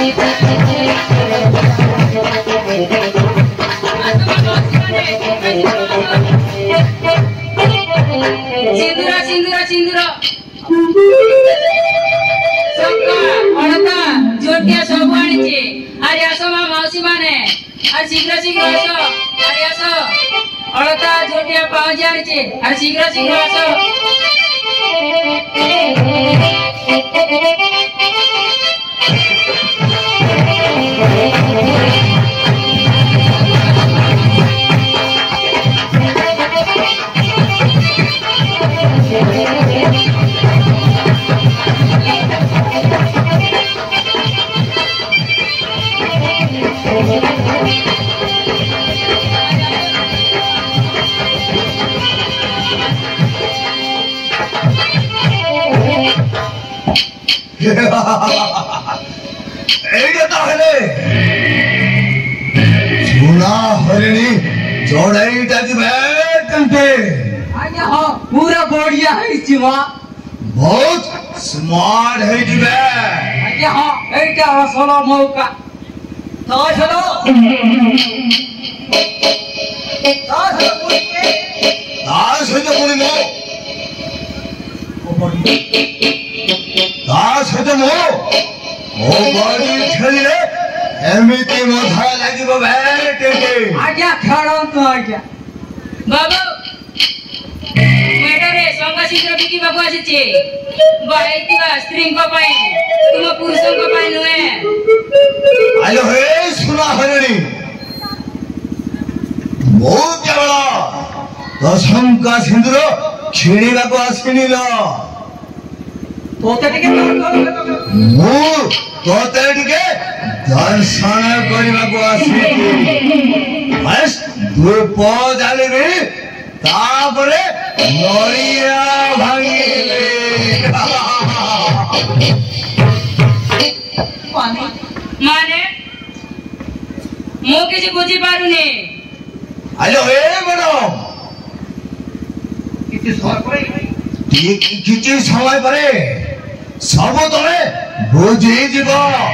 सिंदूरा सिंदूरा सिंदूरा सबका अड़ता जोटिया सब आनिचे अरे आसो मा मौसी माने अरे शीघ्र शीघ्र आसो अरे आसो अड़ता जोटिया पहुंच आनिचे अरे शीघ्र शीघ्र आसो सुना हरिणी जोड़ाई टाकी बैठते हाँ पूरा बढ़िया है जीवा बहुत स्मार्ट है जी हाँ ऐटा असला मौका तो चलो दास है तो पूरी मो दास है तो मो ओ बड़ी छली रे एमिति मथा लागिबो बैठे आज्ञा खेलो तो आज्ञा बाबू मैडम रे संगा शीघ्र बिकी बाबू आछे बाइतिवा स्त्री को पाई तुम पुरुषों को पाई नुए आलो हे सुना हरिणी मो केवल दशम का सिंदूर छिड़ीबा को आसिनी लो तोते टिके मु तोते टिके दर्शन करबा को आसी बस धूप जालिबी तापरे नरिया भांगिबे माने मो किछि बुझी पारुने आलो हे मैडम किछि समय परे सब तले बुझी जीव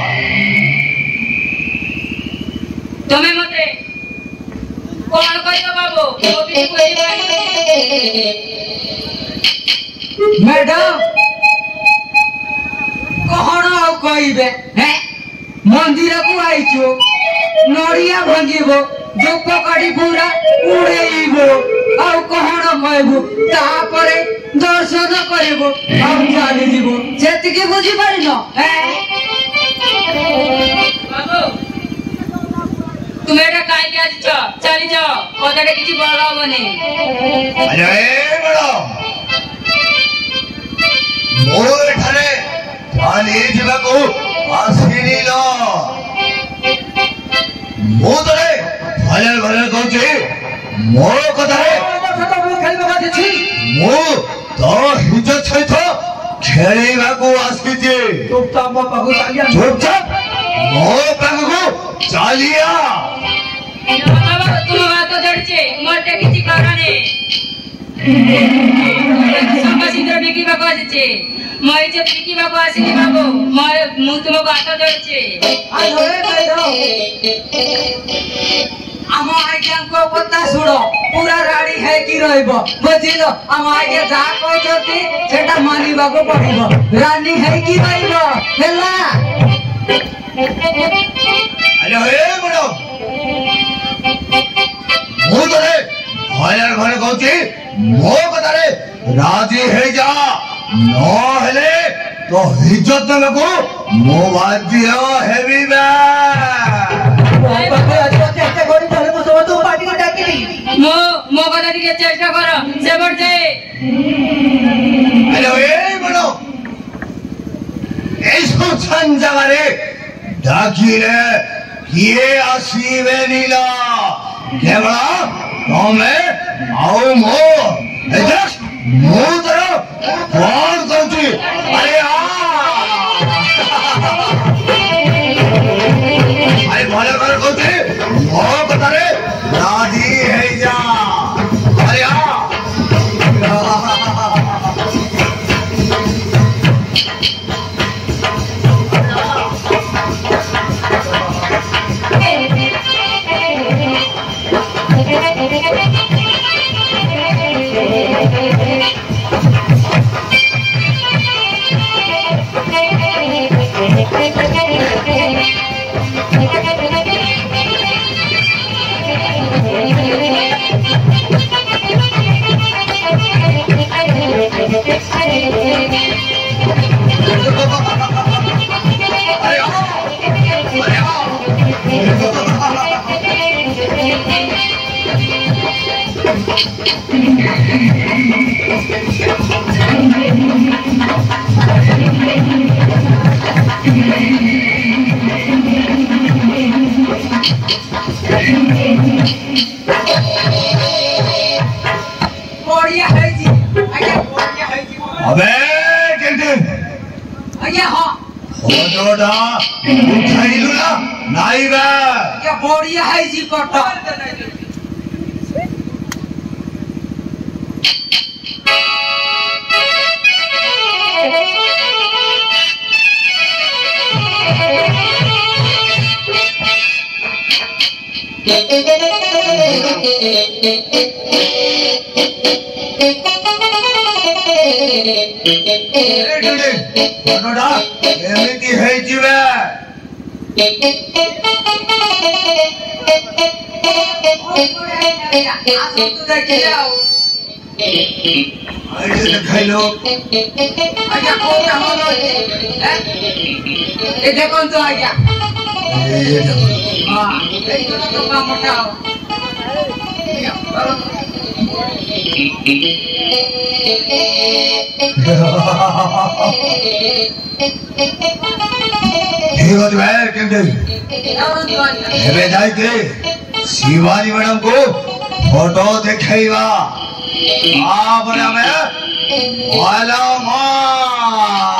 तमे मते कोन कहियो बाबू मो किछि बुझी पारुने मैडम कौन आउ कहबे हैं मंदिर को आइचो नड़िया भांगिबो जोप काटी पूरा उड़ेइबो आउ कौन कहबो तापरे दर्शन करबो आउ चली जीवो सेतिके बुझी पारिनो हैं बाबू तुम एटा काई के आछ चली जाओ कोदाटे किछि बड़ा होबने अरे बड़ो मोर ठारे थाने जीवा को आसिनी लो मो तरे भले भले कहूची मो कथा रे मो तो हिजत सहित खेळेबा को आसीचे चुपचाप मो पागु चालिया चुपचाप मो पागु चालिया बाबा तुम बात जड़चे मोटे किछि करने संगा शीघ्र बिकी बाबू आछे মই যে বিকি বাবু আসিনি বাবু মই মু তোমাকে বাত ধরছে আই ধরে কই দাও आम आज्ञा को पता सुनो पूरा राड़ी है कि रहइबो बुझिलो आम आज्ञा जा कहछती सेटा मानिबा को पड़िबो रानी है कि रहइबो हेला अरे हे बड़ो मो तरे भले भले कहूची मो कथा रे राजी हे जा न हेले तो इज्जत लगो मो बाजियो हेवी बा बाबा आज चेष्टा करी चले मो सब तो पार्टी को डाकिली मो मो कथा टिके चेष्टा करो से बढ़ जाए अरे ए बड़ो ऐसो संजवारे डाकी रे किए आसीबे नीला केवल तमे आओ मो एजस मो तरो कौन कहूची अरे अरे भले भले कहूची मो कथा रे राजी है जा अरे फोटोटा उठाइलु ना नाई बे क्या बढ़िया है जी फोटो फोटोटा एमिति है जीवे आइए दिखाई लो अच्छा कौन सा होलो ये देखो तो आ गया ये देखो हां ये तो काम उठाओ ठीक हो भाई केमते हेबे जाई के शिवानी मैडम को फोटो दिखाईवा आ बना में वाला मां